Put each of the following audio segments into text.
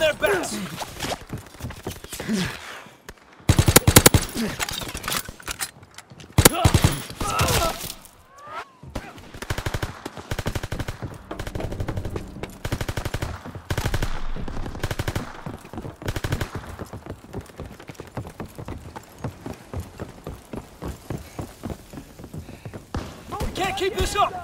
their backs! We can't keep this up!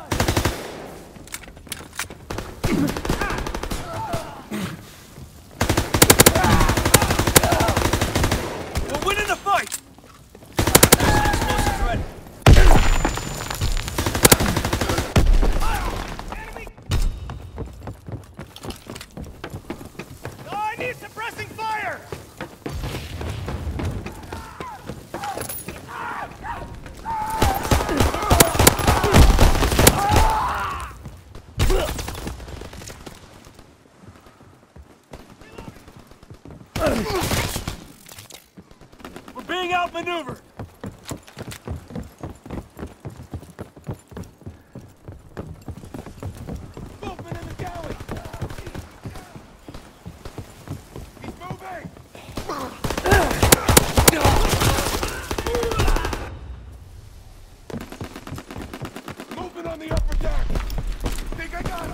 We're winning the fight! Explosives ready. I need suppressing fire! We're being outmaneuvered! Movement in the galley! He's moving! Movement on the upper deck! Think I got him!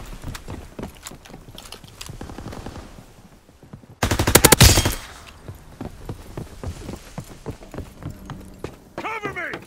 Cover me!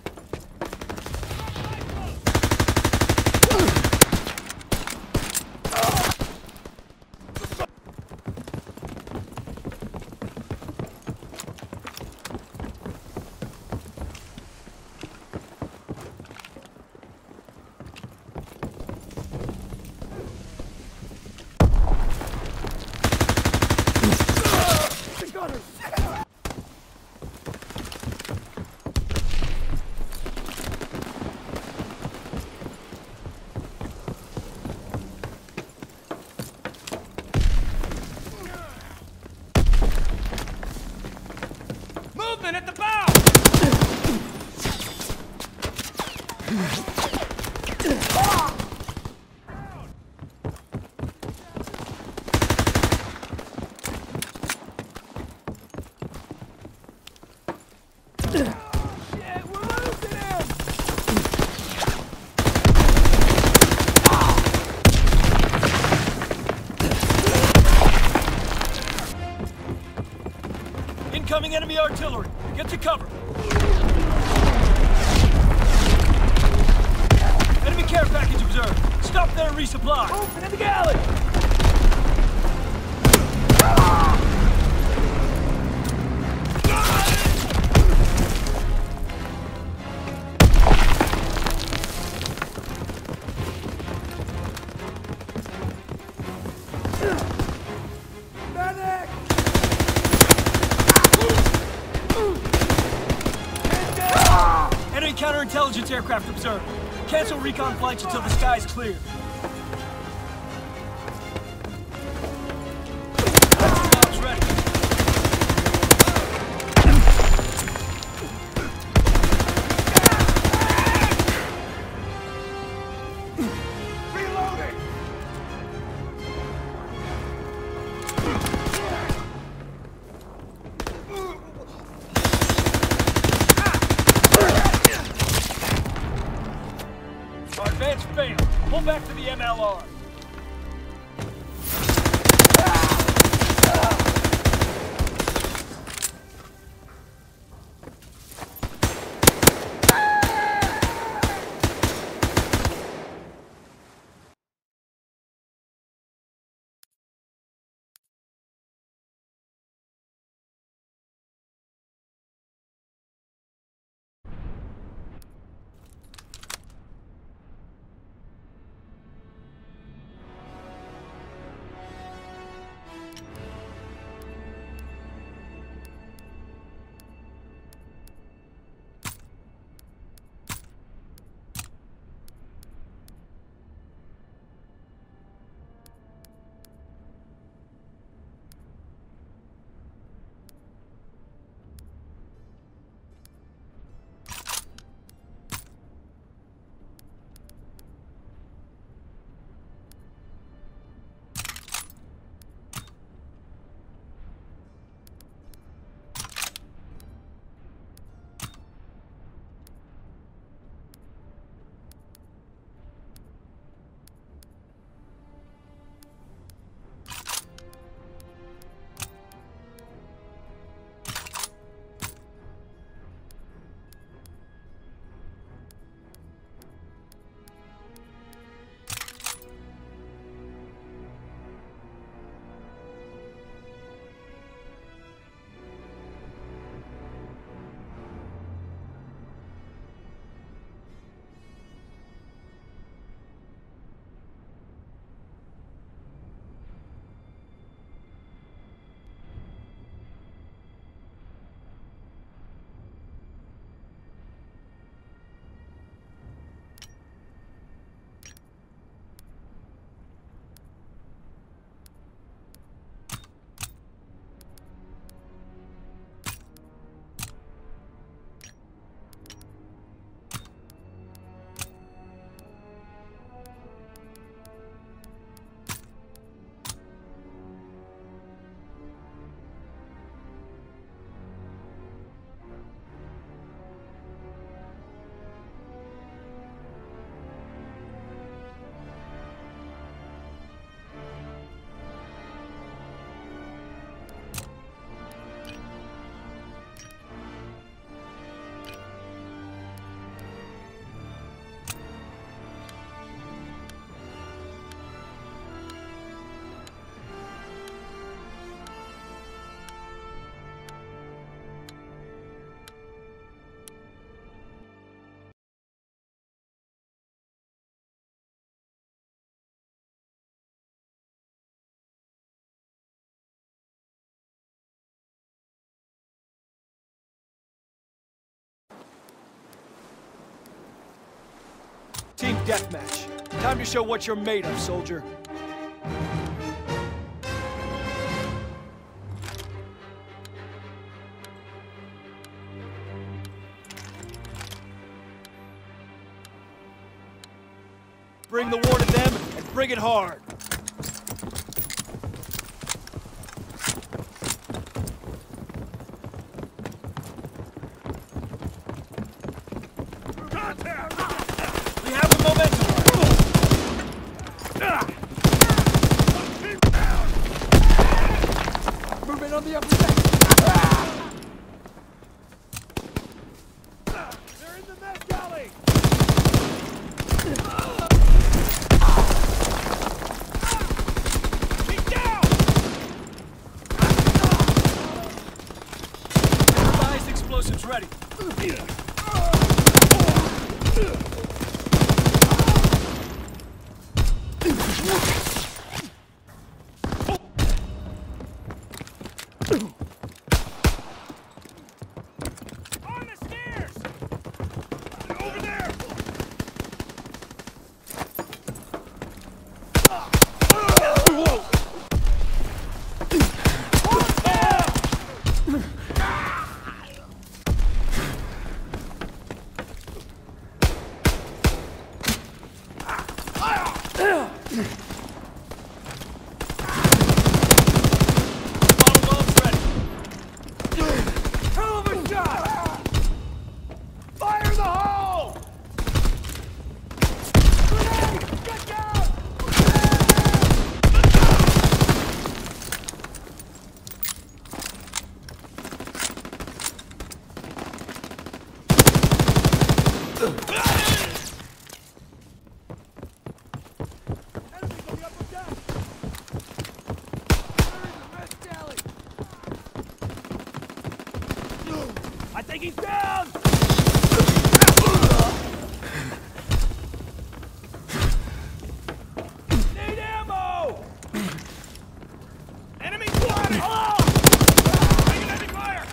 The gunners! Movement at the bow! Shit, we're losing him! Incoming enemy artillery! Get to cover! Enemy care package observed! Stop there and resupply! Open in the galley! Medic! Enemy counterintelligence aircraft observed. Cancel recon flights until the sky is clear. Bombs ready. Reloading! Our advance failed. Pull back to the MLR. Team deathmatch. Time to show what you're made of, soldier. Bring the war to them and bring it hard. We have the momentum. Movement on the upper deck. They're in the mess galley! Keep down! Improvised explosives ready. On the stairs! Over there! Bottle bombs ready. Hell of a shot! Fire in the hole! Grenade! Get down! Enemies on the upper deck! They're in the mess galley! I think he's down! Need ammo! Enemy spotted! Oh! Taking enemy fire!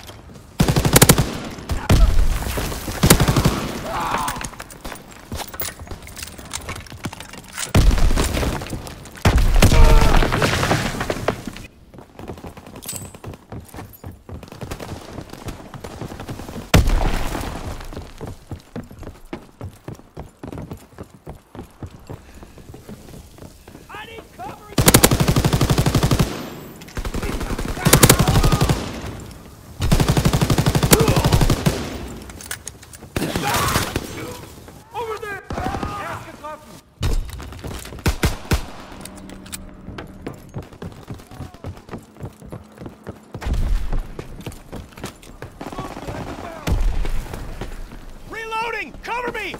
I need cover! Over there! Ask a coffee! Reloading! Cover me!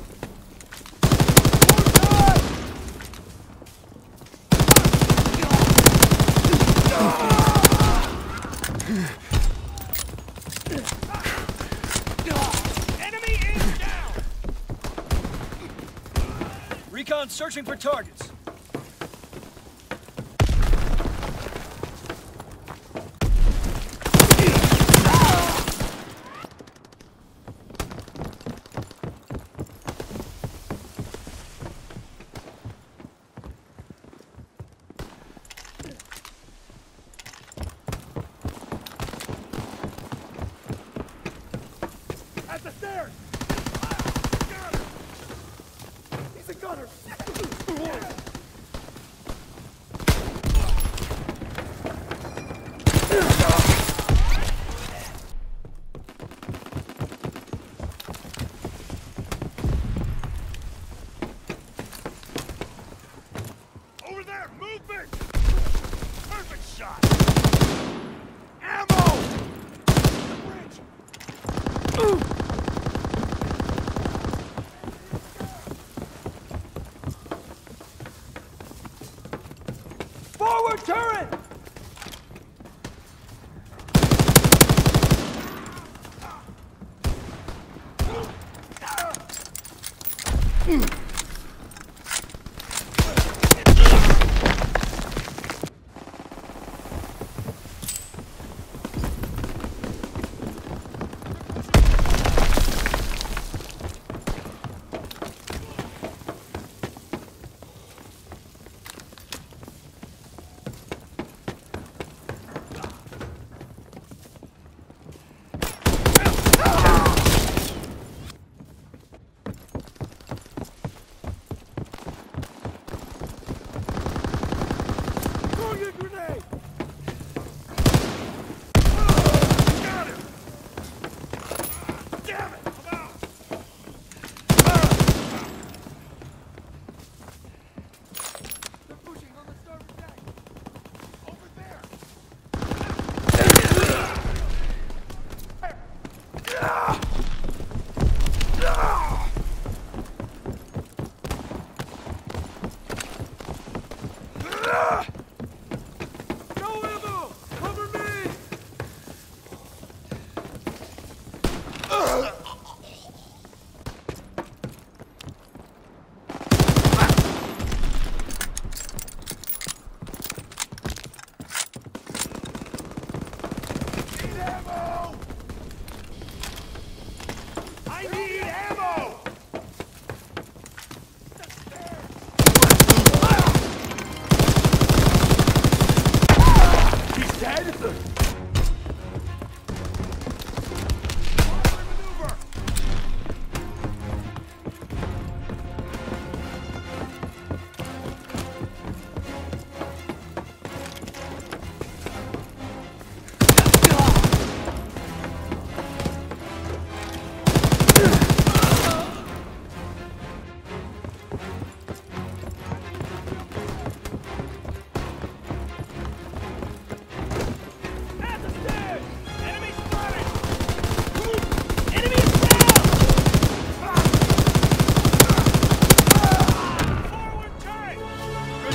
Enemy is down! Recon searching for targets. At the stairs! Got him! He's a gunner! Over there! Movement! Perfect shot! Ammo! The bridge! Forward turret!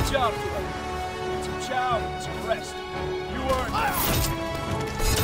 job today. Some chow and some rest. You earned it.